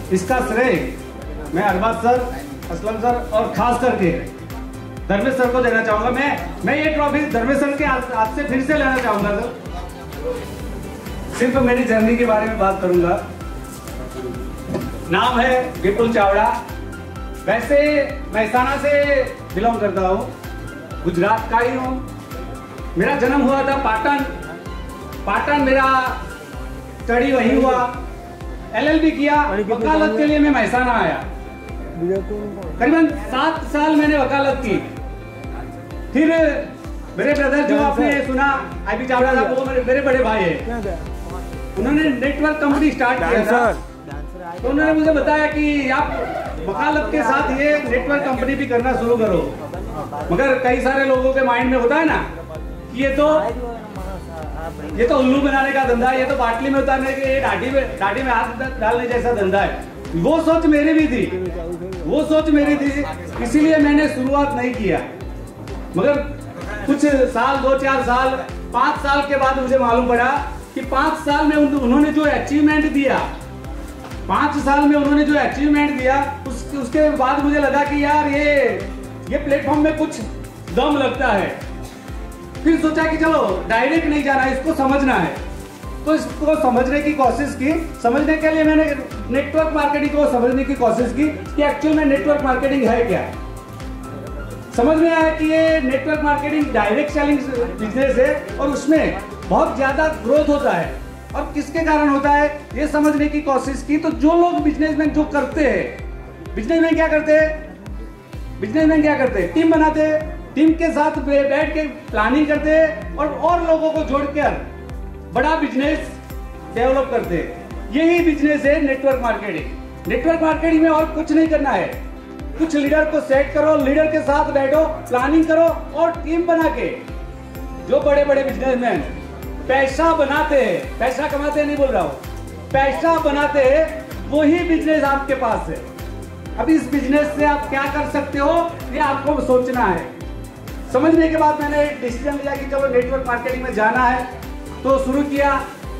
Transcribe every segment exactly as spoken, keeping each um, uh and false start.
इसका श्रेय मैं अरबाज सर, असलम सर और खास करके धर्मेश सर को देना चाहूंगा। मैं मैं ये ट्रॉफी धर्मेश सर के हाथ से फिर से लेना चाहूंगा सर। सिर्फ मेरी जर्नी के बारे में बात करूंगा। नाम है विपुल चावड़ा। वैसे मेहसाना से बिलोंग करता हूँ, गुजरात का ही हूँ। मेरा जन्म हुआ था पाटन। पाटन मेरा स्टडी वही हुआ। एलएलबी किया। वकालत के लिए मैं मेहसाना आया। करीबन सात साल मैंने वकालत की। फिर मेरे ब्रदर जो आपने सुना आईबी चावड़ा साहब, वो मेरे, मेरे बड़े भाई है। उन्होंने नेटवर्क कंपनी स्टार्ट किया था, तो उन्होंने मुझे बताया कि आप वकालत के साथ ये नेटवर्क कंपनी भी करना शुरू करो। मगर कई सारे लोगों के माइंड में होता है ना कि ये तो ये तो उल्लू बनाने का धंधा है, ये तो बाटली में उतारने के, दाढ़ी में दाढ़ी में हाथ डालने जैसा धंधा है। वो सोच मेरी भी थी, वो सोच मेरी थी, इसीलिए मैंने शुरुआत नहीं किया। मगर कुछ साल, दो चार साल, पांच साल के बाद मुझे मालूम पड़ा कि पांच साल में उन्होंने जो अचीवमेंट दिया, पांच साल में उन्होंने जो अचीवमेंट दिया, उस, उसके बाद मुझे लगा कि यार ये ये प्लेटफॉर्म में कुछ दम लगता है। फिर सोचा कि चलो डायरेक्ट नहीं जाना, इसको समझना है। तो इसको समझने की कोशिश की। समझने के लिए मैंने नेटवर्क मार्केटिंग को समझने की कोशिश की कि एक्चुअल में नेटवर्क मार्केटिंग है क्या। समझ में आया कि ये network marketing direct selling business है और उसमें बहुत ज्यादा ग्रोथ होता है। और किसके कारण होता है ये समझने की कोशिश की। तो जो लोग बिजनेसमैन जो करते हैं, बिजनेसमैन क्या करते हैं, बिजनेसमैन क्या करते हैं, टीम बनाते हैं, टीम के साथ बैठ के प्लानिंग करते हैं और और लोगों को जोड़कर बड़ा बिजनेस डेवलप करते हैं। यही बिजनेस है नेटवर्क मार्केटिंग। नेटवर्क मार्केटिंग में और कुछ नहीं करना है। कुछ लीडर को सेट करो, लीडर के साथ बैठो, प्लानिंग करो और टीम बना के जो बड़े बड़े बिजनेसमैन पैसा बनाते हैं, पैसा कमाते नहीं बोल रहा हूं, पैसा बनाते हैं, वही बिजनेस आपके पास है। अब इस बिजनेस से आप क्या कर सकते हो ये आपको सोचना है। समझने के बाद मैंने डिसीजन लिया कि चलो नेटवर्क मार्केटिंग में जाना है। तो शुरू किया,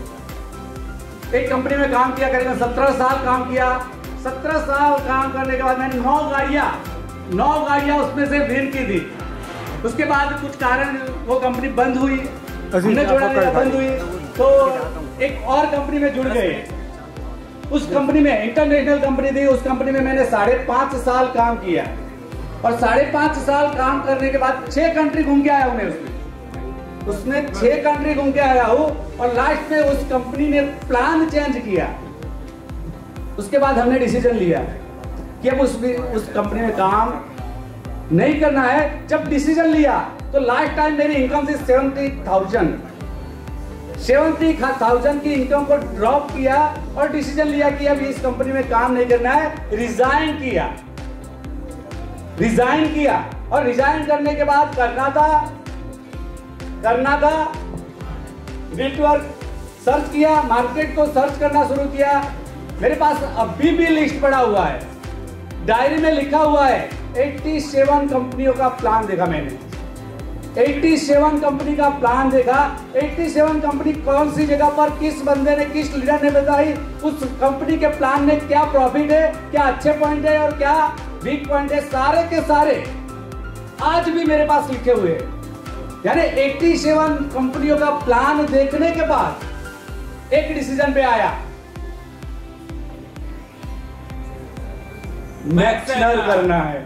एक कंपनी में काम किया, करीबन सत्रह साल काम किया। सत्रह साल काम करने के बाद मैंने नौ गाड़ियां नौ गाड़ियां उसमें से भेज की थी। उसके बाद कुछ कारण वो कंपनी बंद हुई, हमने जोड़ा नहीं, बंद हुई, तो एक और कंपनी में जुड़ गए। उस कंपनी में इंटरनेशनल कंपनी थी, उस कंपनी में मैंने साढ़े पांच साल काम किया और साढ़े पांच साल काम करने के बाद छह कंट्री घूम के आया हूं मैं उसमें उसमें छह कंट्री घूम के आया हूं और लास्ट में उस कंपनी ने प्लान चेंज किया। उसके बाद हमने डिसीजन लिया कि अब उस उस कंपनी में काम नहीं करना है। जब डिसीजन लिया तो लास्ट टाइम मेरी इनकम थी सेवेंटी थाउजेंड सेवेंटी थाउजेंड की इनकम को ड्रॉप किया और डिसीजन लिया कि अब इस कंपनी में काम नहीं करना है। रिजाइन किया रिजाइन किया और रिजाइन करने के बाद करना था करना था नेटवर्क सर्च किया, मार्केट को सर्च करना शुरू किया। मेरे पास अभी भी लिस्ट पड़ा हुआ है, डायरी में लिखा हुआ है। सत्तासी कंपनियों का प्लान देखा मैंने, सत्तासी कंपनी का प्लान देखा। सत्तासी कंपनी कौन सी जगह पर, किस बंदे ने, किस लीडर ने बताई, उस कंपनी के प्लान में क्या प्रॉफिट है, क्या अच्छे पॉइंट है और क्या वीक पॉइंट है, सारे के सारे आज भी मेरे पास लिखे हुए हैं। यानी सत्तासी कंपनियों का प्लान देखने के बाद एक डिसीजन पे आया, मैक्सनर करना है,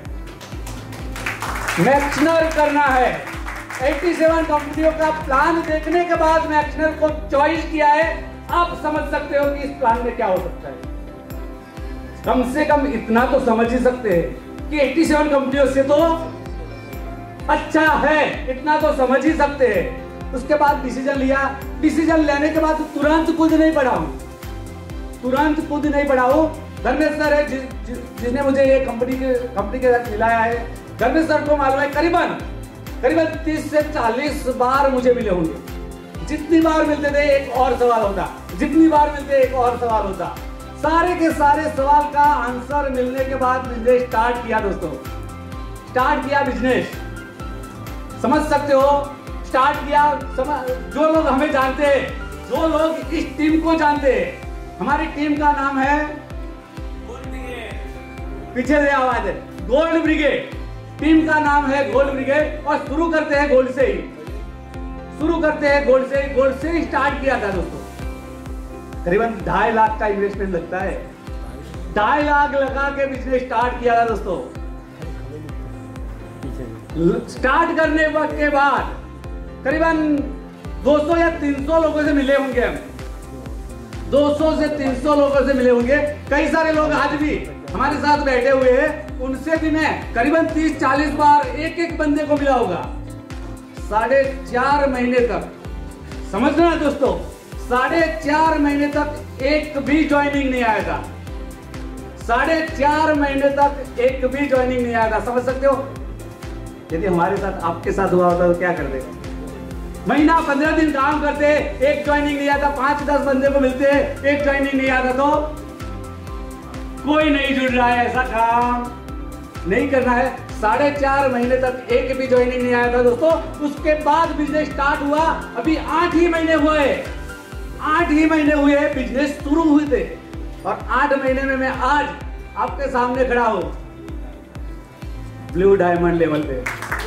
मैक्सनर करना है। सत्तासी कंपनियों का प्लान देखने के बाद मैक्सनर को चॉइस किया है। आप समझ सकते हो कि इस प्लान में क्या हो सकता है। कम से कम इतना तो समझ ही सकते हैं कि सत्तासी कंपनियों से तो अच्छा है, इतना तो समझ ही सकते हैं। उसके बाद डिसीजन लिया। डिसीजन लेने के बाद तुरंत कूद नहीं पड़ा हूं तुरंत कूद नहीं पड़ा हूं धर्मेश सर है जिस, जिस, जिसने मुझे ये कंपनी के कंपनी के साथ मिलाया है। धर्मेश सर को मालूम है करीबन करीबन तीस से चालीस बार मुझे मिले होंगे। जितनी बार मिलते थे एक और सवाल होता, जितनी बार मिलते एक और सवाल होता। सारे के सारे सवाल का आंसर मिलने के बाद बिजनेस स्टार्ट किया। दोस्तों स्टार्ट किया बिजनेस, समझ सकते हो, स्टार्ट किया। जो लोग हमें जानते हैं, जो लोग इस टीम को जानते हैं, हमारी टीम का नाम है पीछे से आवाज है गोल्ड ब्रिगेड, टीम का नाम है गोल्ड ब्रिगेड। और शुरू करते हैं गोल्ड से ही, शुरू करते हैं गोल्ड से ही। गोल्ड से ही स्टार्ट किया था दोस्तों, करीबन ढाई लाख का इन्वेस्टमेंट लगता है, ढाई लाख लगा के बिजनेस स्टार्ट किया था दोस्तों। स्टार्ट करने वक्त के बाद करीबन दो सौ या तीन सौ लोगों से मिले होंगे हम, दो सौ से तीन सौ लोगों से मिले होंगे। कई सारे लोग आज भी हमारे साथ बैठे हुए हैं, उनसे भी मैं करीबन तीस चालीस बार एक एक बंदे को मिला होगा। साढ़े चार महीने तक, समझना दोस्तों, साढ़े चार महीने तक एक भी ज्वाइनिंग नहीं आया था, साढ़े चार महीने तक एक भी ज्वाइनिंग नहीं आया था। समझ सकते हो? यदि हमारे साथ आपके साथ हुआ होता तो क्या कर देगा? महीना पंद्रह दिन काम करते, एक ज्वाइनिंग नहीं आता, पांच दस बंदे को मिलते, एक ज्वाइनिंग नहीं आता, तो कोई नहीं जुड़ रहा है। ऐसा काम नहीं करना है। साढ़े चार महीने तक एक भी ज्वाइनिंग नहीं आया था दोस्तों। उसके बाद बिजनेस स्टार्ट हुआ, अभी आठ ही महीने हुए, आठ ही महीने हुए बिजनेस शुरू हुए थे, और आठ महीने में मैं आज आपके सामने खड़ा हूं ब्लू डायमंड लेवल पे।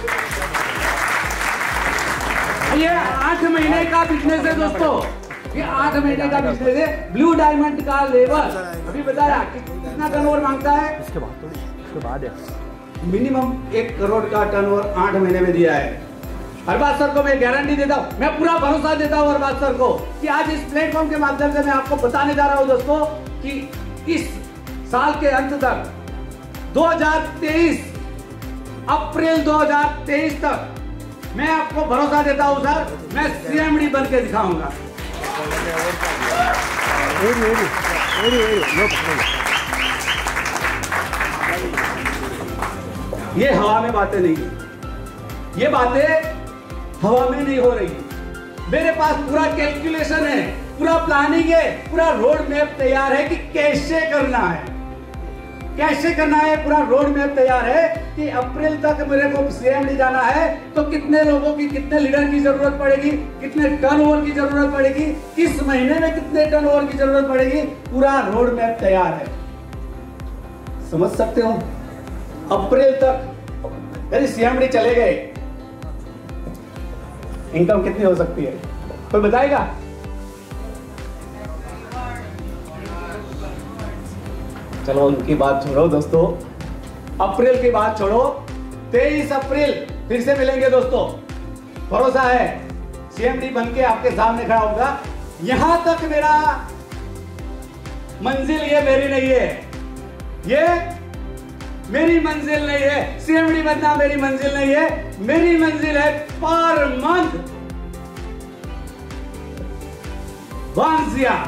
ये आठ महीने का बिजनेस है दोस्तों, ये आठ महीने का बिजनेस है। ब्लू डायमंड का लेवल अभी बताया कितना टर्नओवर मांगता है, इसके बाद थोड़ी इसके बाद है मिनिमम एक करोड़ का टर्नओवर आठ महीने में दिया है। अरबाज सर को मैं गारंटी देता हूं, मैं पूरा भरोसा देता हूं अरबाज सर को कि आज इस प्लेटफॉर्म के माध्यम से मैं आपको बताने जा रहा हूं दोस्तों कि इस साल के अंत तक दो हज़ार तेईस अप्रैल दो हज़ार तेईस तक मैं आपको भरोसा देता हूं सर, मैं सीएमडी बन के दिखाऊंगा। ये हवा में बातें नहीं है, ये बातें हवा में नहीं हो रही। मेरे पास पूरा कैलकुलेशन है, पूरा प्लानिंग है, पूरा रोड मैप तैयार है कि कैसे करना है, कैसे करना है। पूरा रोड मैप तैयार है कि अप्रैल तक मेरे को सीएमडी जाना है तो कितने लोगों की, कितने लीडर की जरूरत पड़ेगी, कितने टर्नओवर की जरूरत पड़ेगी, किस महीने में कितने टर्नओवर की जरूरत पड़ेगी, पूरा रोड मैप तैयार है। समझ सकते हो? अप्रैल तक यदि सीएमडी चले गए, इनकम कितनी हो सकती है, कोई बताएगा? चलो उनकी बात छोड़ो दोस्तों, अप्रैल की बात छोड़ो। तेईस अप्रैल फिर से मिलेंगे दोस्तों, भरोसा है सीएमडी बन के आपके सामने खड़ा होगा। यहां तक मेरा मंजिल ये मेरी नहीं है, ये मेरी मंजिल नहीं है, सीएमडी बनना मेरी मंजिल नहीं है। मेरी मंजिल है per month one CR,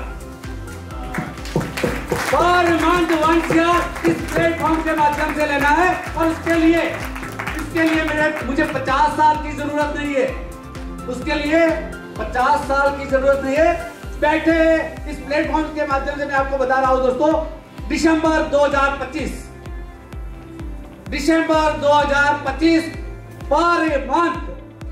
per month one CR इस प्लेटफॉर्म के माध्यम से लेना है। और उसके लिए इसके लिए मेरे मुझे पचास साल की जरूरत नहीं है, उसके लिए पचास साल की जरूरत नहीं है। बैठे इस प्लेटफॉर्म के माध्यम से मैं आपको बता रहा हूं दोस्तों, दिसंबर दो हज़ार पच्चीस, दिसंबर दो हज़ार पच्चीस पर मंथ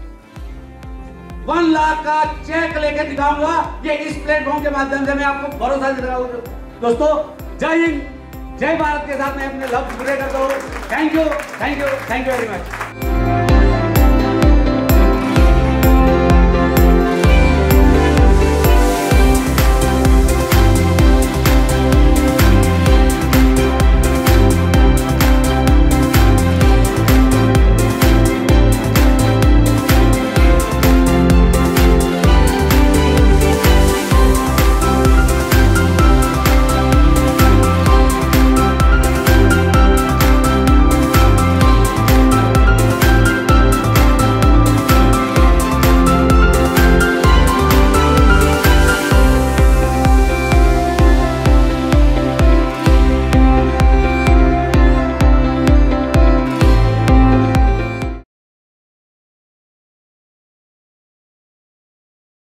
वन लाख का चेक लेके दिखाऊंगा। ये इस प्लेटफॉर्म के माध्यम से मैं आपको भरोसा दे रहा हूं दोस्तों। जय हिंद, जय भारत के साथ मैं अपने लक्ष्य पूरे करता हूं। Thank you, thank you, thank you very much.